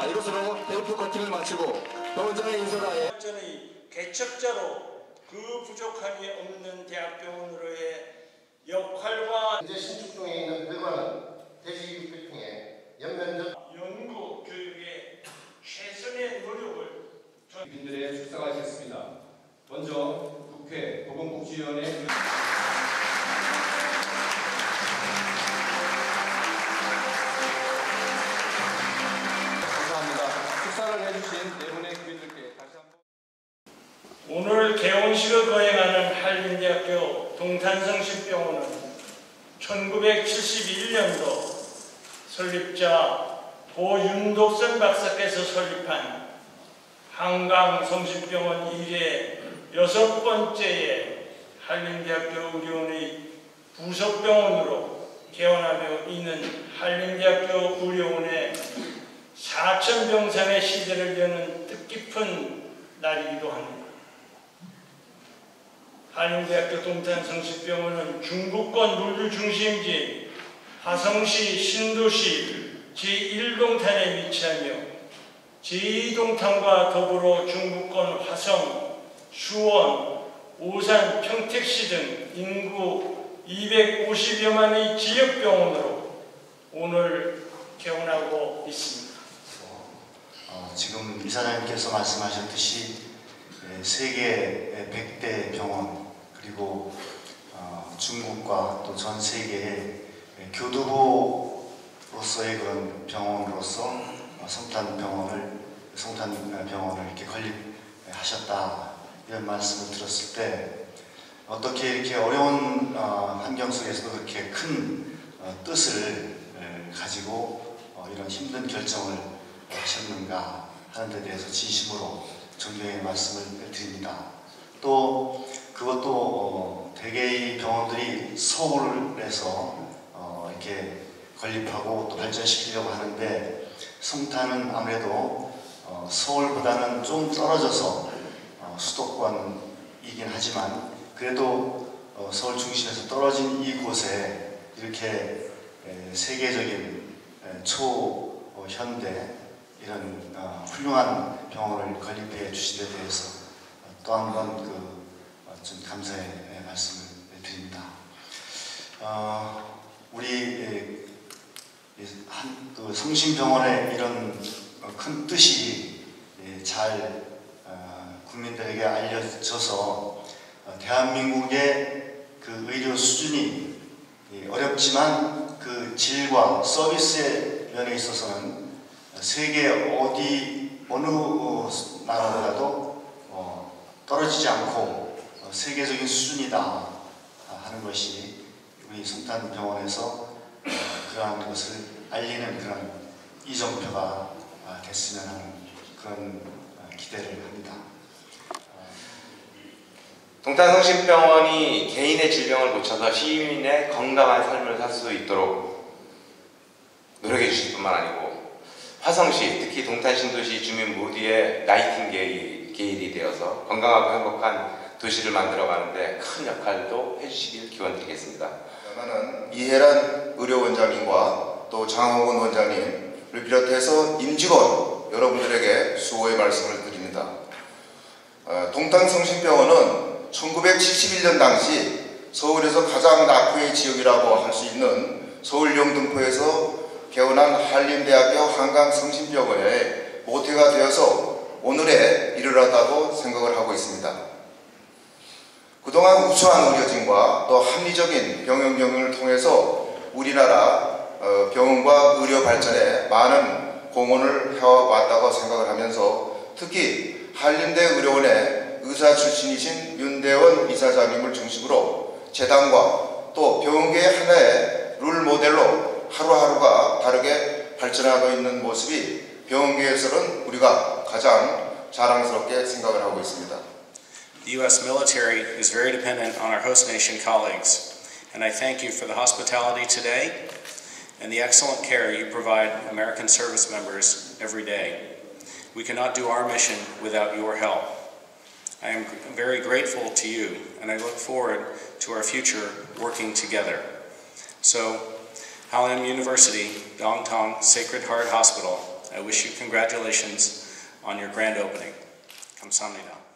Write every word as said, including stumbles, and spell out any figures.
이것으로 대표 커팅을 마치고 병원장의 인사다에 발전의 개척자로 그 부족함이 없는 대학병원으로의 역할과 현재 신축동에 있는 혈관은 대지육을 통해 연면적 연구 교육에 최선의 노력을 국민들의 축사가 있었습니다. 먼저 국회 보건복지위원회 축사를 해주신 네 분의 교인들께 다시 한번 오늘 개원식을 거행하는 한림대학교 동탄성심병원은 천구백칠십일 년도 설립자 고윤독선 박사께서 설립한 한강성심병원 이래 여섯 번째의 한림대학교 의료원의 부속병원으로 개원하며 있는 한림대학교 의료원의 사천병상의 시대를 여는 뜻깊은 날이기도 합니다. 한림대학교 동탄성심병원은 중부권 물류 중심지인 화성시 신도시 제일 동탄에 위치하며 제이 동탄과 더불어 중부권 화성, 수원, 오산, 평택시 등 인구 이백오십여만의 지역병원으로 오늘 개원하고 있습니다. 어, 지금 이사장님께서 말씀하셨듯이 세계 백 대 병원 그리고 어, 중국과 또 전 세계의 교두보로서의 그런 병원으로서 어, 성탄병원을 성탄병원을 이렇게 건립하셨다 이런 말씀을 들었을 때 어떻게 이렇게 어려운 어, 환경 속에서도 그렇게 큰 어, 뜻을 에, 가지고 어, 이런 힘든 결정을 하셨는가 하는 데 대해서 진심으로 존경의 말씀을 드립니다. 또 그것도 어, 대개의 병원들이 서울에서 어, 이렇게 건립하고 또 발전시키려고 하는데 성탄은 아무래도 어, 서울보다는 좀 떨어져서 어, 수도권이긴 하지만 그래도 어, 서울 중심에서 떨어진 이곳에 이렇게 에, 세계적인 에, 초현대 이런 어, 훌륭한 병원을 건립해 주신 데 대해서 또 한 번 그 좀 감사의 말씀을 드립니다. 어, 우리 한 그 성심병원의 이런 큰 뜻이 잘 어, 국민들에게 알려져서 어, 대한민국의 그 의료 수준이 어렵지만 그 질과 서비스의 면에 있어서는 세계 어디 어느 나라보다도 어, 떨어지지 않고 어, 세계적인 수준이다 하는 것이 우리 성탄병원에서 어, 그러한 것을 알리는 그런 이정표가 어, 됐으면 하는 그런 어, 기대를 합니다. 동탄성심병원이 개인의 질병을 고쳐서 시민의 건강한 삶을 살 수 있도록 노력해 주실 뿐만 아니고 화성시, 특히 동탄신도시 주민 모두의 나이팅게일이 되어서 건강하고 행복한 도시를 만들어가는데 큰 역할도 해주시길 기원드리겠습니다. 저는 이혜란 의료원장님과 또 장호건 원장님을 비롯해서 임직원 여러분들에게 수고의 말씀을 드립니다. 동탄성심병원은 천구백칠십일 년 당시 서울에서 가장 낙후의 지역이라고 할 수 있는 서울 영등포에서 개원한 한림대학교 한강성심병원의 모태가 되어서 오늘에 이르렀다고 생각을 하고 있습니다. 그동안 우수한 의료진과 또 합리적인 병원 경영을 통해서 우리나라 병원과 의료 발전에 많은 공헌을 해왔다고 생각을 하면서 특히 한림대 의료원의 의사 출신이신 윤대원 이사장님을 중심으로 재단과 또 병원계의 하나의 룰 모델로 하루하루가 다르게 발전하고 있는 모습이 병원계에서는 우리가 가장 자랑스럽게 생각을 하고 있습니다. The U S military is very dependent on our host nation colleagues, and I thank you for the hospitality today and the excellent care you provide American service members every day. We cannot do our mission without your help. I am very grateful to you, and I look forward to our future working together. So, Hallym University, Dongtong Sacred Heart Hospital I wish you congratulations on your grand opening. 감사합니다.